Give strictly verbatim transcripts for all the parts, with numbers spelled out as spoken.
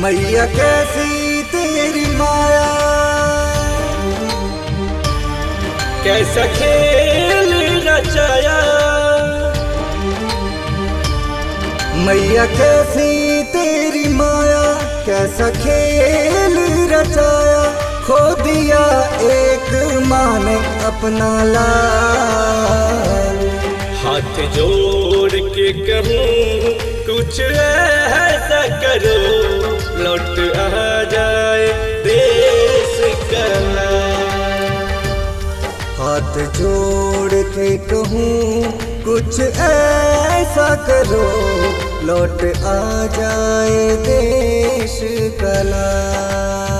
मैया कैसी तेरी माया, कैसा खेल रचाया। मैया कैसी तेरी माया, कैसा खेल रचाया। खो दिया एक माँ ने अपना लाल। हाथ जोड़ के कहूँ कुछ ऐसा करो, लौट आ जाए देश का लाल। हाथ जोड़ के कहूँ कुछ ऐसा करो, लौट आ जाए देश का लाल।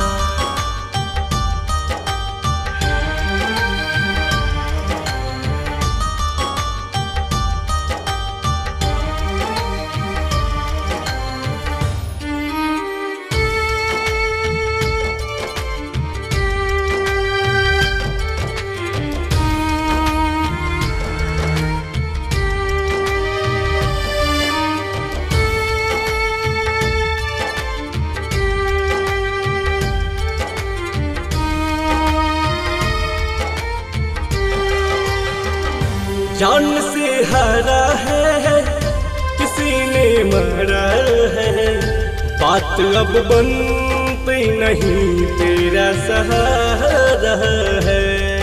जान से हारा है किसी ने मारा है, बात अब बनती नहीं तेरा सहारा है।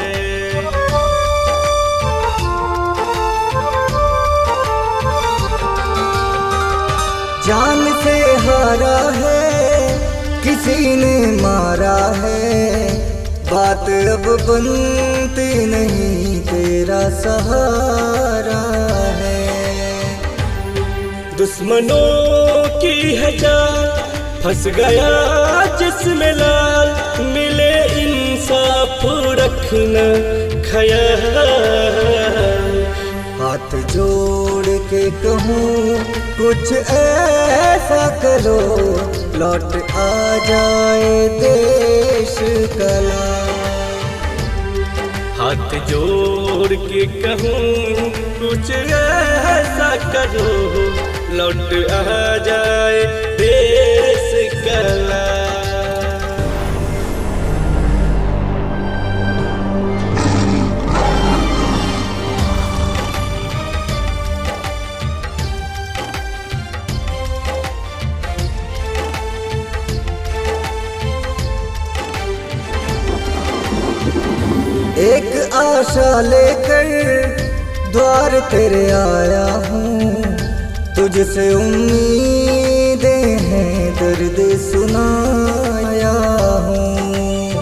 जान से हारा है किसी ने मारा है, बात अब बनती नहीं तेरा सहारा है। दुश्मनों की है जान फंस गया जिसमें लाल, मिले इंसाफ रखना ख्याल। हाथ जोड़ के कहूँ कुछ ऐसा करो, लौट आ जाए देश का लाल। हाथ जोड़ के कहूँ कुछ ऐसा करो, लौट आ जाए देश का लाल। एक आशा लेकर द्वार तेरे आया हूँ, तुझसे उम्मीदें हैं दर्द सुनाया हूँ।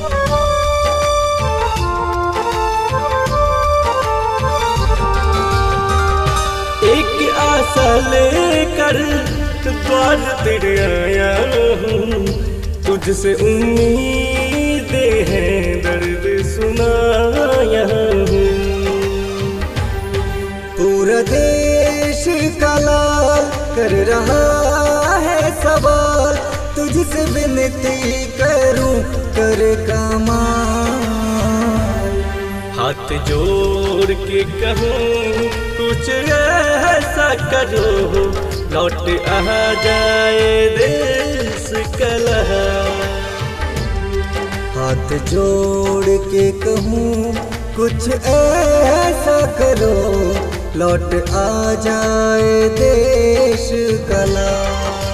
एक आशा लेकर द्वार तेरे आया हूँ, तुझसे उम्मीदें हैं दर्द सुनाया हूँ। पूरा देश का लाल कर रहा है सवाल, तुझसे विनती करूं कर कमाल। हाथ जोड़ के कहूँ कुछ ऐसा करो, लौट आ जाए देश का लाल। हाथ जोड़ के कहूँ कुछ ऐसा करो, लौट आ जाए देश का लाल।